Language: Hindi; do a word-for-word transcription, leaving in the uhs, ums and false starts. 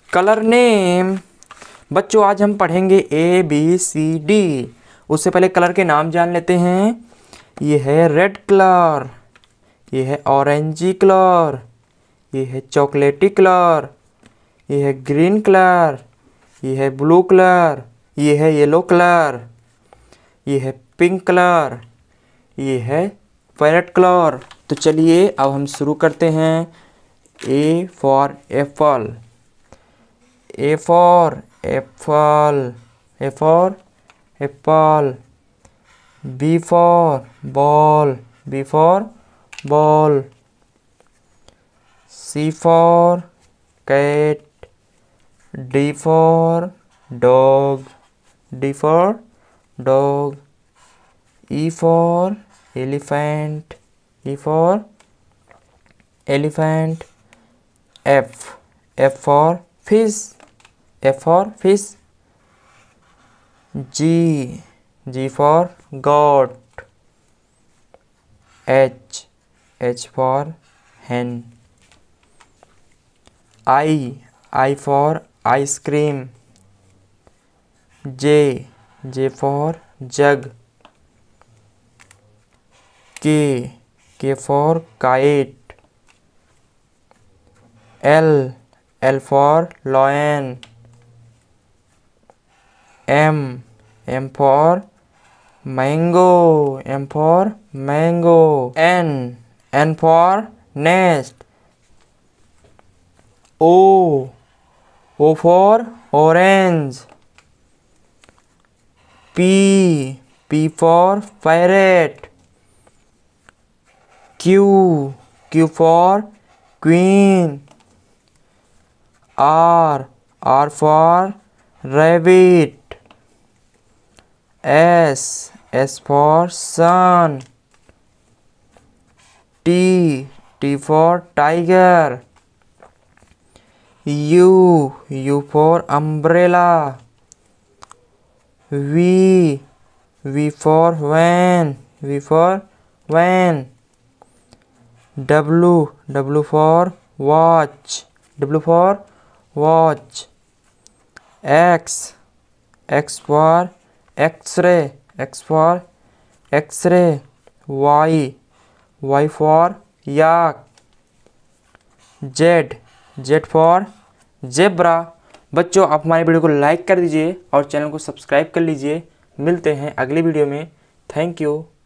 Colour name. बच्चों आज हम पढ़ेंगे ए बी सी डी। उससे पहले कलर के नाम जान लेते हैं। ये है रेड कलर, ये है ऑरेंजी कलर, ये है चॉकलेटी कलर, ये है ग्रीन कलर, ये है ब्लू कलर, ये है येलो कलर, ये है पिंक कलर, ये है पैरेट कलर। तो चलिए अब हम शुरू करते हैं। A for apple, A for apple, A for apple. B for ball, B for ball. C for cat, D for dog, D for dog. E for elephant, E for elephant. F, F for fish, F for fish. G, G for goat. H, H for hen. I, I for ice cream. J, J for jug. K, K for kite. L, L for lion. M, M for mango, M for mango. N, N for nest. O, O for orange. P, P for parrot. Q, Q for queen. R, R for rabbit. S, S for sun. T, T for tiger. U, U for umbrella. V, V for van, V for van. W, W for watch, W for watch. X, X for X-ray, X for X-ray. Y, Y for yak. Z, Z for zebra। बच्चों आप हमारे वीडियो को लाइक कर दीजिए और चैनल को सब्सक्राइब कर लीजिए। मिलते हैं अगली वीडियो में। Thank you.